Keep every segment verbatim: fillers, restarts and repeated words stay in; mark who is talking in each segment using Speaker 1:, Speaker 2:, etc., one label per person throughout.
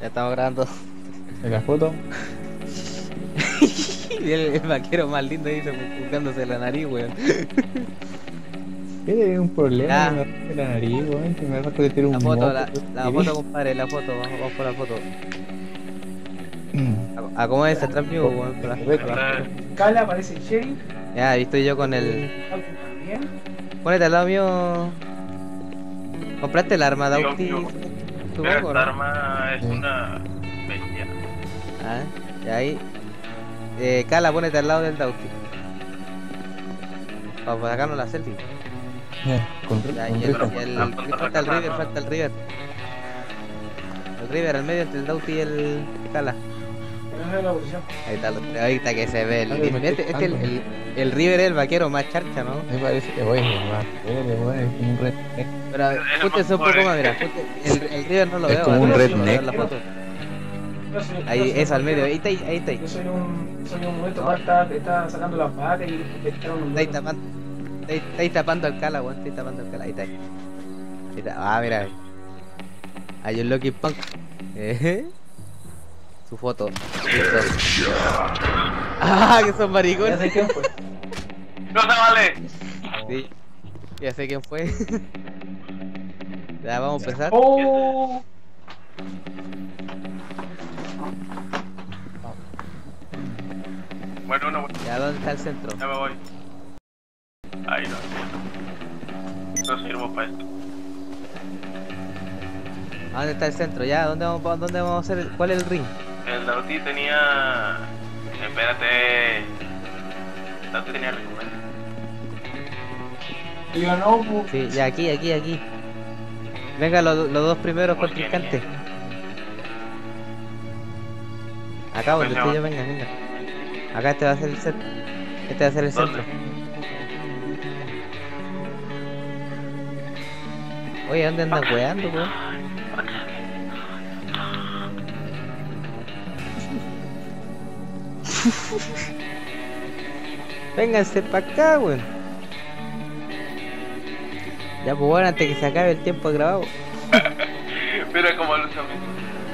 Speaker 1: Ya estamos grabando.
Speaker 2: ¿En la foto?
Speaker 1: Y el, el vaquero más lindo ahí buscándose la nariz, weón.
Speaker 2: Tiene un problema que
Speaker 1: Ya,
Speaker 2: me rasque la nariz, weón, que me rasco de tirar
Speaker 1: la
Speaker 2: un
Speaker 1: foto,
Speaker 2: moco.
Speaker 1: la,
Speaker 2: weón.
Speaker 1: la foto, compadre, la foto, vamos, vamos por la foto. A, a cómo es ese transmute, weón, por la, por la foto.
Speaker 3: Cala aparece el sheriff.
Speaker 1: Ya, ahí estoy yo con el.
Speaker 3: Auto también.
Speaker 1: Ponete al lado mío. ¿Compraste el arma,
Speaker 4: Dios
Speaker 1: Dauti?
Speaker 4: mío.
Speaker 1: Supongo,
Speaker 4: Pero
Speaker 1: ¿no?
Speaker 4: esta arma es
Speaker 2: Sí.
Speaker 4: una bestia.
Speaker 1: Ah, y ahí. Eh, Cala, ponete al lado del Dauti. Para sacarnos la selfie.
Speaker 2: Ya, con,
Speaker 1: Ya,
Speaker 2: con
Speaker 1: y el,
Speaker 2: Rita.
Speaker 1: y el, y falta el River, falta el River. El River al medio entre el Dauti y el Cala.
Speaker 3: Pero no es la posición.
Speaker 1: Ahí está, lo- ahí está que se ve el.
Speaker 2: Algo me
Speaker 1: Este,
Speaker 2: estoy
Speaker 1: este el, el, el River es el vaquero más charcha, ¿no?
Speaker 2: Me parece que voy a más pobre, weón, es como un redneck.
Speaker 1: Pero júntense un poco más, mira. junte- El, el River no lo
Speaker 2: Es
Speaker 1: veo.
Speaker 2: como un
Speaker 1: no lo veo
Speaker 2: redneck.
Speaker 1: en la foto.
Speaker 3: Yo soy-
Speaker 1: Ahí,
Speaker 3: yo soy
Speaker 1: eso al
Speaker 3: un
Speaker 1: medio. Ahí
Speaker 3: vaquero.
Speaker 1: está, ahí, ahí está. Ahí
Speaker 3: Yo soy un, soy un momento más, está, está sacando las vacas y pescaron un
Speaker 1: está ahí
Speaker 3: huevo.
Speaker 1: tapando. Está ahí, está ahí tapando al Cala, weón. Está ahí tapando al Cala. Ahí está. Ahí está. Ah, mira. Hay un Lucky Punk. Eh. Su foto. Listo. Ah, que son
Speaker 3: Ya
Speaker 1: maricones.
Speaker 3: sé quién fue.
Speaker 4: ¡No se vale!
Speaker 1: Sí. Ya sé quién fue. Ya, vamos a empezar.
Speaker 3: ¡Oh!
Speaker 4: Bueno, uno,
Speaker 1: Ya, ¿dónde está el centro?
Speaker 4: ya me voy. Ahí no. No sirvo para esto.
Speaker 1: ¿A dónde está el centro? Ya, ¿dónde vamos, dónde vamos a hacer? el- ¿Cuál es el ring?
Speaker 4: El Dauti tenía. Espérate. El Dauti tenía recompensa.
Speaker 3: Y yo no, pues.
Speaker 1: Sí, ya aquí, aquí, aquí. Venga, los, los dos primeros
Speaker 4: ¿Por qué?
Speaker 1: contrincantes. Acá donde estoy yo, venga, venga. Acá este va a ser el centro. Este va a ser el
Speaker 4: ¿Dónde?
Speaker 1: centro. Oye, ¿dónde andan weando, weón? Vénganse para acá, weón. Ya, pues bueno, antes que se acabe el tiempo de grabado.
Speaker 4: Mira cómo lucha mi.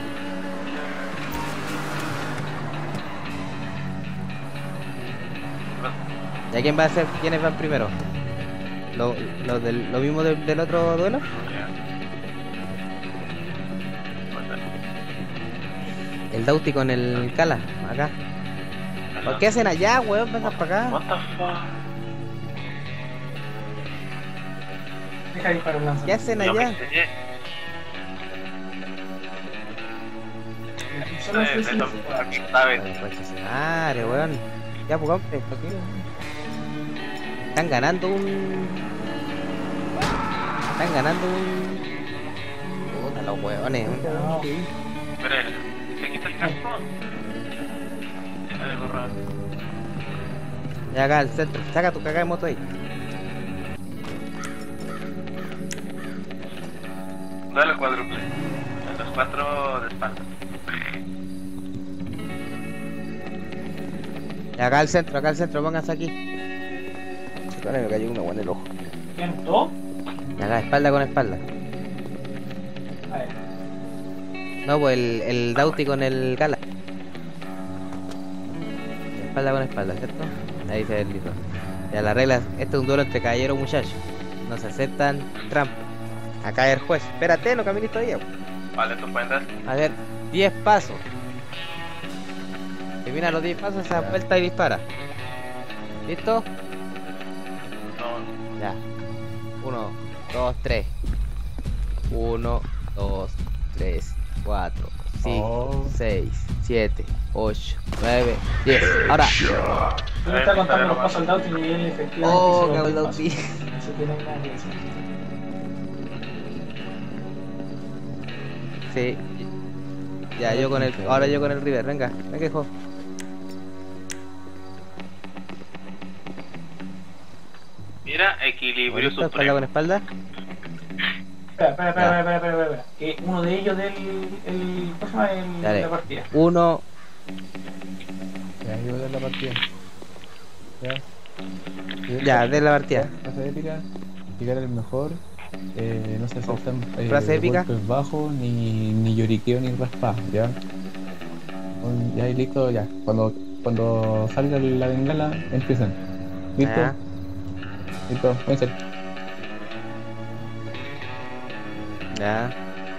Speaker 1: ¿Ya quién va a ser? ¿Quiénes van primero? ¿Lo, lo, del, lo mismo del, del otro duelo? El Dauti con el Cala, acá. ¿Por qué hacen allá, weón? Vengan para
Speaker 4: What
Speaker 1: acá.
Speaker 4: the fuck?
Speaker 3: Deja disparar un lanza.
Speaker 1: ¿Qué hacen
Speaker 4: Yo me
Speaker 1: allá?
Speaker 4: enseñé.
Speaker 3: Solo
Speaker 4: De-
Speaker 3: sé
Speaker 4: de
Speaker 3: si-
Speaker 4: eso, aquí, ¿sabes?
Speaker 1: Madre, weón. Ya, pues, hombre, ¿por qué? Están ganando un... Están ganando un... Puta, los weones.
Speaker 3: No.
Speaker 4: Pero, ¿se quita el casco? Algo raro.
Speaker 1: Ya acá al centro. Saca tu caga de moto ahí.
Speaker 4: Dale el cuádruple. Los cuatro de espalda.
Speaker 1: Y acá al centro, acá al centro, pónganse aquí. Ahora me cayó una buena en el ojo.
Speaker 3: ¿Quién? ¿Todo?
Speaker 1: Y acá, espalda con espalda.
Speaker 3: A ver.
Speaker 1: No, pues el, el Dauti con el Gala. Espalda con espalda, ¿cierto? Ahí se ve listo. Ya las reglas, este es un duelo entre caballeros, muchachos. No se aceptan trampas. Acá el juez. Espérate, no camines todavía.
Speaker 4: Vale, tú cuentas.
Speaker 1: A ver, diez pasos. Termina los diez pasos, se da vuelta y dispara. ¿Listo?
Speaker 4: No.
Speaker 1: Ya. uno, dos, tres. uno, dos, tres, cuatro, cinco,
Speaker 2: Oh.
Speaker 1: seis, siete, ocho, nueve, diez. Ahora.
Speaker 3: Tú me estás contando los pasos al Dauti y él efectivamente
Speaker 1: Oh,
Speaker 3: hizo los
Speaker 1: cago en
Speaker 3: diez
Speaker 1: Dauti.
Speaker 3: pasos. Así que no hay nada que decir.
Speaker 1: Sí. Ya, yo con el. Ahora yo con el River. Venga, venga, hijo.
Speaker 4: Mira, equilibrio
Speaker 1: ¿Listo? Espalda con
Speaker 4: supremo.
Speaker 1: espalda.
Speaker 3: Espera, espera, espera, espera, espera, espera, espera. Que uno de ellos del. El, ¿Cómo se llama? El,
Speaker 1: Dale.
Speaker 3: la partida.
Speaker 1: Uno.
Speaker 2: Ya, yo voy a dar la partida. Ya.
Speaker 1: Ya, de la partida.
Speaker 2: Pasa épica. Tirar el mejor. eh, no se aceptan eh,
Speaker 1: Frase épica.
Speaker 2: golpes bajos, ni, ni lloriqueo, ni raspa, ¿ya? Bueno, ya y listo, ya. Cuando, cuando salga la bengala, empiezan. ¿Listo?
Speaker 1: Ya.
Speaker 2: Listo, pueden
Speaker 1: Ya.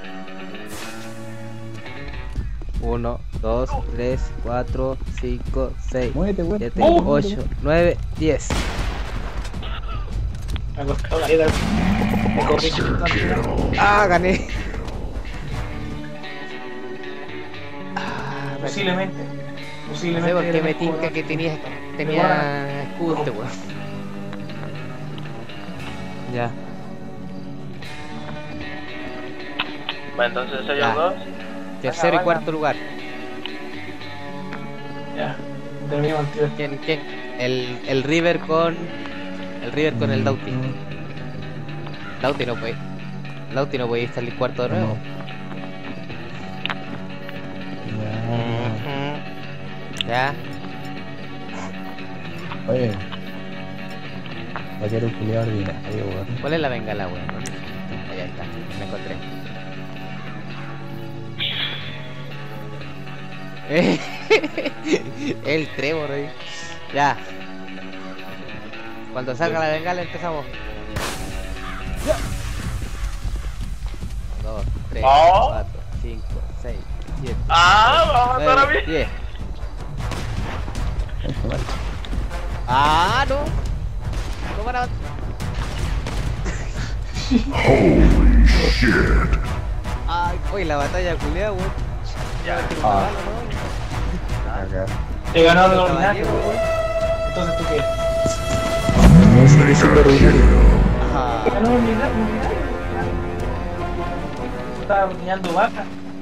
Speaker 1: Uno, dos, tres, cuatro, cinco, seis,
Speaker 2: Muévete, güey.
Speaker 1: siete,
Speaker 3: Oh,
Speaker 1: ocho, nueve, diez.
Speaker 3: Me ha costado la vida. Me corrí.
Speaker 1: Ah, gané. Ah, me-
Speaker 3: Posiblemente.
Speaker 1: No
Speaker 3: Posiblemente.
Speaker 1: sé por qué
Speaker 3: era
Speaker 1: me
Speaker 3: mejor.
Speaker 1: tinca que tenía, tenía escudo este weón. Ya.
Speaker 4: Bueno, entonces ellos
Speaker 1: Ya.
Speaker 4: dos.
Speaker 1: Tercero y
Speaker 4: Ajá,
Speaker 1: cuarto lugar.
Speaker 3: Ya. Terminamos el tiro.
Speaker 1: ¿Quién? ¿Quién? El, el River con. El River con el Dauti. Dauti no puede. Dauti no puede salir cuarto de nuevo.
Speaker 2: Ya.
Speaker 1: Ya.
Speaker 2: Oye. Va a quedar un culiado ordinario, weón.
Speaker 1: ¿Cuál es la bengala, weón? Allá está, me encontré. El Trevor ahí. Ya. Cuando salga la bengala empezamos. Dos, tres,
Speaker 4: Oh.
Speaker 1: cuatro, cinco, seis, siete,
Speaker 4: Ah, vamos a matar a
Speaker 1: nueve,
Speaker 4: mí.
Speaker 1: diez. Ah, no. No van a.
Speaker 5: Holy shit.
Speaker 1: Ay, oye, la batalla culiada, weón.
Speaker 4: Ya.
Speaker 2: Ah.
Speaker 1: No,
Speaker 2: Acá.
Speaker 3: Te ganó el
Speaker 1: Caballero,
Speaker 3: ordinario.
Speaker 1: weón.
Speaker 3: Entonces tú qué?
Speaker 5: Mega kill.
Speaker 1: Ajá.
Speaker 3: Te ganó el ordinario. Estaba ordeñando vaca.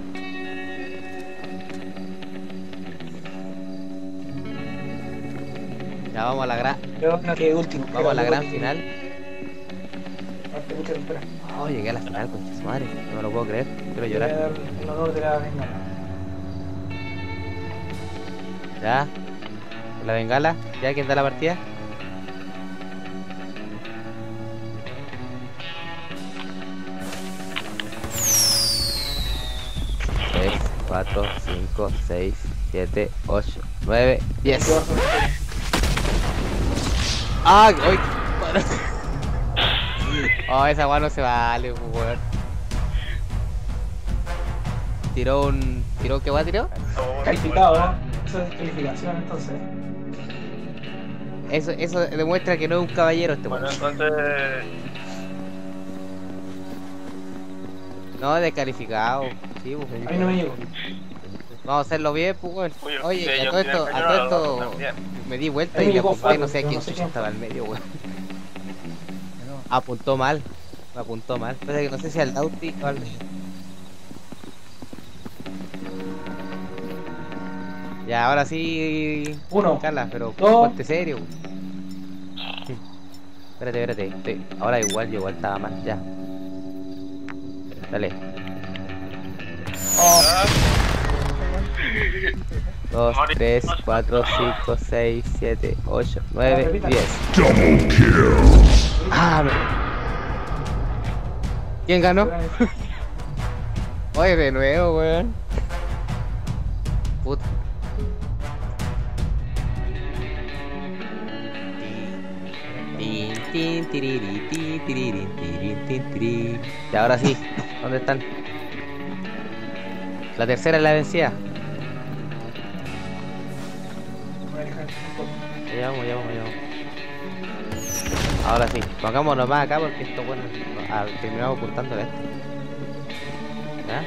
Speaker 1: Ya vamos a la gran,
Speaker 3: Yo no quedé último.
Speaker 1: vamos a la gran final.
Speaker 3: Espera, espera, espera.
Speaker 1: Oh, llegué a la final, concha su madre. No me lo puedo creer. Quiero
Speaker 3: Voy a
Speaker 1: llorar.
Speaker 3: dar el honor de la bengala.
Speaker 1: Ya. La bengala. Ya, ¿quién da la partida? tres, cuatro, cinco, seis, siete, ocho, nueve, diez. ¡Ah! ¡Uy! Oh, esa weá no se vale, pues, weón. Tiró un. ¿Tiró qué weá tiró?
Speaker 3: Calificado, ¿no? Eso es calificación entonces.
Speaker 1: Eso, eso demuestra que no es un caballero este
Speaker 4: Bueno,
Speaker 1: weón.
Speaker 4: entonces.
Speaker 1: No, descalificado. Sí, pues.
Speaker 3: A mí no me llegó.
Speaker 1: Vamos a hacerlo bien, pues, weón.
Speaker 4: Oye,
Speaker 1: Oye,
Speaker 4: sí,
Speaker 1: a
Speaker 4: yo
Speaker 1: todo
Speaker 4: opino
Speaker 1: esto,
Speaker 4: que
Speaker 1: a
Speaker 4: yo
Speaker 1: todo
Speaker 4: lo
Speaker 1: esto
Speaker 4: hago también.
Speaker 1: me di vuelta
Speaker 3: A mí
Speaker 1: y
Speaker 3: me
Speaker 1: le
Speaker 3: llegó
Speaker 1: apunté, no
Speaker 3: Fabio,
Speaker 1: sé a
Speaker 3: pero
Speaker 1: quién
Speaker 3: no sé
Speaker 1: chucha
Speaker 3: quién.
Speaker 1: estaba al medio, weón. Apuntó mal. Me apuntó mal. Pasa que no sé si al Dauti o al. Ya, ahora sí.
Speaker 3: Uno.
Speaker 1: Carla, pero
Speaker 3: Dos.
Speaker 1: ponte serio. Espérate, espérate. Estoy... Ahora igual, yo igual estaba mal. Ya. Dale. dos,
Speaker 4: Mori-
Speaker 1: tres, cuatro, cinco, seis, siete, ocho, nueve,
Speaker 3: repita.
Speaker 1: diez.
Speaker 5: Double kill.
Speaker 1: Ah, me- ¿Quién ganó? Oye, de nuevo, weón. Puta. Tin, tin, tiriri, tin, tiriri, tirin, tin, tiri. Y ahora sí, ¿dónde están? La tercera es la vencida. Ya vamos, ya vamos, ya vamos. Ahora sí, pongámonos más acá porque esto, bueno, ah, terminamos ocultando esto. ¿Ya?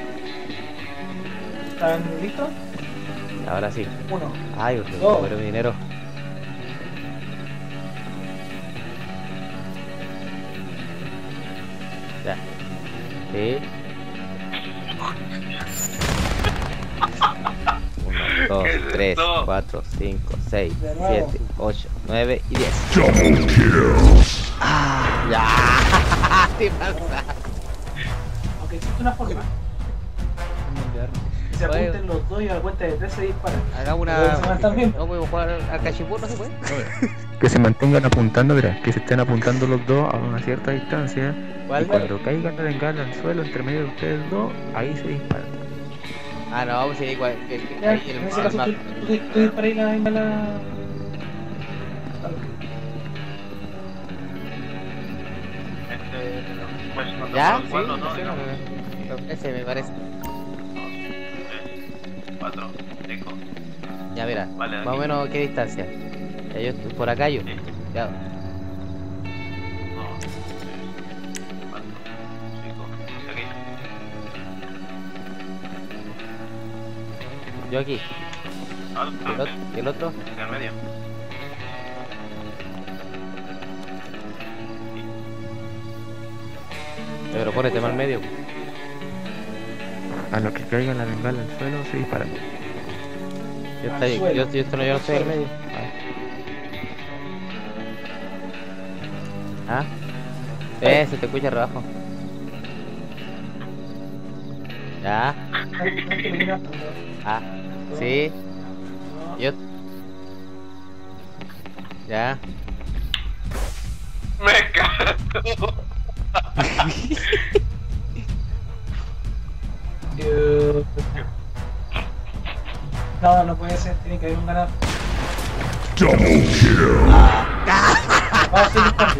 Speaker 3: ¿Están listos?
Speaker 1: Ahora sí.
Speaker 3: Uno.
Speaker 1: Ay, usted
Speaker 3: Dos.
Speaker 1: recupero mi dinero. Ya. Sí. Uno, dos,
Speaker 4: ¿Qué es
Speaker 1: tres,
Speaker 4: esto?
Speaker 1: cuatro, cinco, seis,
Speaker 3: De nuevo.
Speaker 1: siete, ocho, nueve y diez.
Speaker 5: Double kill.
Speaker 1: Ah, ya. ¿Qué pasa?
Speaker 3: Aunque existe una forma. Que se
Speaker 1: Oye.
Speaker 3: apunten los dos y a la cuenta de tres se disparan.
Speaker 1: Hagamos
Speaker 3: Pero se van
Speaker 1: una.
Speaker 3: también.
Speaker 1: No podemos jugar al cachipur, no se puede.
Speaker 2: que se mantengan apuntando, mira, que se estén apuntando los dos a una cierta distancia.
Speaker 1: ¿Cuál?
Speaker 2: Y cuando caiga la bengala al suelo entre medio de ustedes dos, ahí se disparan.
Speaker 1: Ah, no, pues sí, igual. Que, que,
Speaker 3: Ya,
Speaker 1: ahí el,
Speaker 3: en ese
Speaker 1: el
Speaker 3: caso,
Speaker 1: mapa.
Speaker 3: tú, tú, tú disparé la bengala.
Speaker 4: Este, pues no
Speaker 1: ¿Ya?
Speaker 4: te
Speaker 1: Sí,
Speaker 4: acuerdo, ¿no?
Speaker 1: sí,
Speaker 4: Digamos.
Speaker 1: me- ese me parece.
Speaker 4: tres, cuatro, cinco.
Speaker 1: Ya, mira,
Speaker 4: Vale,
Speaker 1: más o
Speaker 4: aquí.
Speaker 1: menos qué distancia. Ya, yo estoy por acá, yo.
Speaker 4: Sí.
Speaker 1: Ya.
Speaker 4: dos, tres, cuatro, cinco. Aquí.
Speaker 1: Yo aquí.
Speaker 4: Ah,
Speaker 1: ¿Y el otro? ¿Y el otro?
Speaker 4: en el medio.
Speaker 1: Pero ponete más al medio.
Speaker 2: A lo que caiga la bengala al suelo, se disparan.
Speaker 1: Yo,
Speaker 3: Al
Speaker 1: estoy,
Speaker 3: suelo.
Speaker 1: yo, yo, esto no, yo no estoy al medio. Ah. Eh, se te escucha rebajo. Ya. Ah. Sí. Yo. Ya.
Speaker 4: Me cago.
Speaker 3: Eh, No, no puede ser, tiene que haber un ganador.
Speaker 5: Double kill.
Speaker 3: Vamos a hacer el cambio.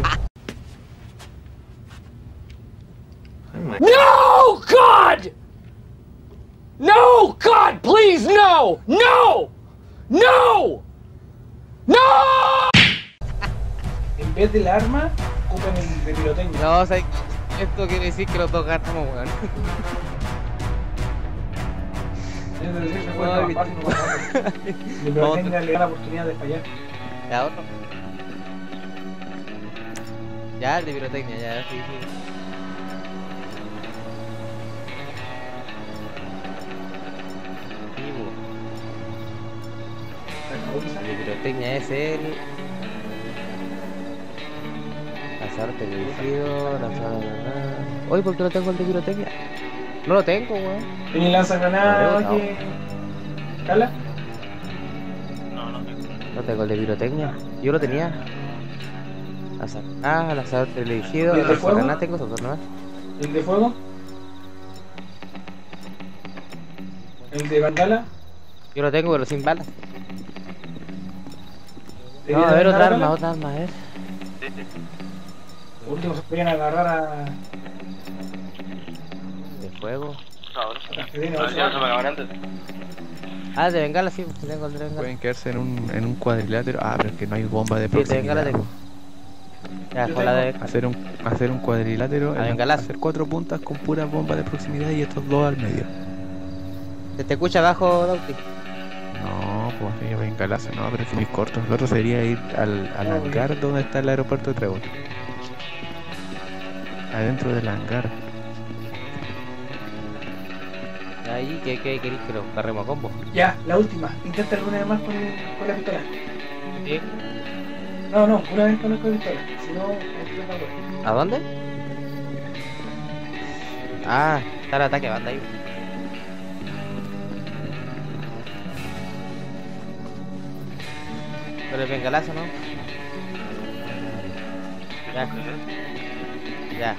Speaker 6: No, God! No, God, please, no! No! No! No!
Speaker 3: En vez del arma, ocupen el de pirotecnia.
Speaker 1: No, o sea, esto quiere decir que los dos ganamos, weón.
Speaker 3: Es decir, se puede
Speaker 1: Ay,
Speaker 3: trabajar, no pasa nada. El de pirotecnia le da la oportunidad de fallar.
Speaker 1: Ya, otro. Ya, el de pirotecnia, ya, sí, sí. Sí, bu. El de pirotecnia es el... Lanzarte dirigido, lanzar... Oye, ¿por qué no tengo el de pirotecnia? No lo tengo, weón.
Speaker 3: ¿Tiene lanzagranada
Speaker 1: No.
Speaker 3: que. ¿Cala?
Speaker 4: No, no tengo.
Speaker 1: No tengo el de pirotecnia. Yo lo tenía. Lanzar... Ah, lanzarte dirigido,
Speaker 3: ¿Y el de
Speaker 1: lanzar
Speaker 3: fuego?
Speaker 1: granada tengo esos dos, ¿no?
Speaker 3: ¿El de fuego? ¿El de bengala?
Speaker 1: Yo lo tengo, pero sin balas.
Speaker 3: ¿De
Speaker 1: No, a ver, otra
Speaker 3: bengala,
Speaker 1: arma,
Speaker 3: Cala?
Speaker 1: otra arma, a ver.
Speaker 4: Sí, sí.
Speaker 3: Por último, se podrían agarrar a.
Speaker 1: De fuego.
Speaker 4: Ahora.
Speaker 3: a las que tienen
Speaker 4: A ver,
Speaker 3: ocho
Speaker 4: ya no se me
Speaker 3: armas.
Speaker 4: acaban antes.
Speaker 1: Ah, de bengala, sí, sí tengo el de bengala.
Speaker 2: Pueden quedarse en un, en un cuadrilátero. Ah, pero es que no hay bomba de
Speaker 1: Sí, el de bengala
Speaker 2: proximidad.
Speaker 1: tengo. Ya,
Speaker 3: Yo
Speaker 1: con la de...
Speaker 2: Hacer un, hacer un cuadrilátero,
Speaker 1: A
Speaker 2: en-
Speaker 1: bengalazo.
Speaker 2: hacer cuatro puntas con puras bombas de proximidad y estos dos al medio.
Speaker 1: ¿Se te escucha abajo, Dauti?
Speaker 2: No, pues sí, bengalazo, no, pero es muy corto. El otro sería ir al, al
Speaker 3: Ah,
Speaker 2: hangar donde está el aeropuerto de Trevor. Adentro del hangar.
Speaker 1: Ahí, ¿qué, qué queréis que lo carremos a combo?
Speaker 3: Ya, la última. Intenta alguna vez más con, el, con la pistola.
Speaker 1: Sí.
Speaker 3: No, no, una vez con la pistola. Si no, no tengo
Speaker 1: ¿A dónde? Ah, está el ataque, banda ahí. Pero el bengalazo, ¿no? Ya, ya.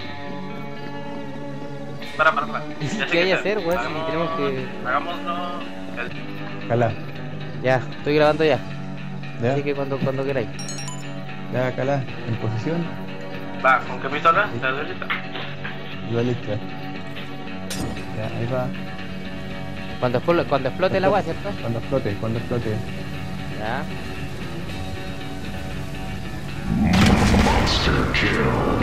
Speaker 4: Para, para, para.
Speaker 1: ¿Y
Speaker 4: Ya sé
Speaker 1: qué hay que
Speaker 4: está.
Speaker 1: hacer, weón? Si
Speaker 4: Hagamos-
Speaker 1: tenemos que...
Speaker 4: Hagámoslo.
Speaker 2: Cala,
Speaker 1: Ya, estoy grabando ya.
Speaker 2: ya,
Speaker 1: Así que cuando, cuando queráis.
Speaker 2: ya, Cala, en posición,
Speaker 4: Va, ¿con qué pistola? ¿Estás lista?
Speaker 2: yo lista. Ya, ahí va.
Speaker 1: Cuando, explo- cuando explote el agua, ¿cierto?
Speaker 2: Cuando explote, cuando explote.
Speaker 1: Ya.
Speaker 5: Monster kill.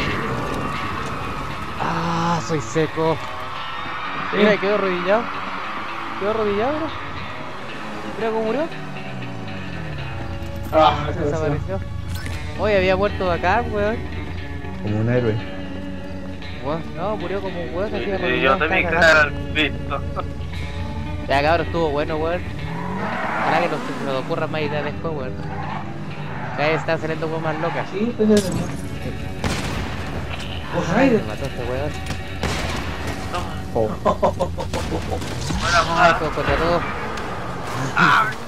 Speaker 1: Ah, soy seco. Mira, quedó arrodillado. Quedó arrodillado, bro. Mira cómo murió.
Speaker 3: Ah, esa versión.
Speaker 1: Desapareció. Hoy había muerto acá, weón.
Speaker 2: Como un héroe.
Speaker 1: Weón, no, murió como un weón así
Speaker 4: Sí,
Speaker 1: arrodillado.
Speaker 4: yo
Speaker 1: estaba
Speaker 4: también
Speaker 1: cagando.
Speaker 4: claro, listo.
Speaker 1: Ya, cabrón, estuvo bueno, weón. Ojalá que nos, se nos ocurra más ideas después, weón. Cada vez están saliendo weón más locas.
Speaker 3: Sí, pues es verdad. Pues
Speaker 1: Ay,
Speaker 3: aire.
Speaker 1: me mató este weón.
Speaker 2: Oh.
Speaker 4: Buena,
Speaker 1: Ay,
Speaker 4: buena.
Speaker 1: todo contra todo.
Speaker 4: Ah,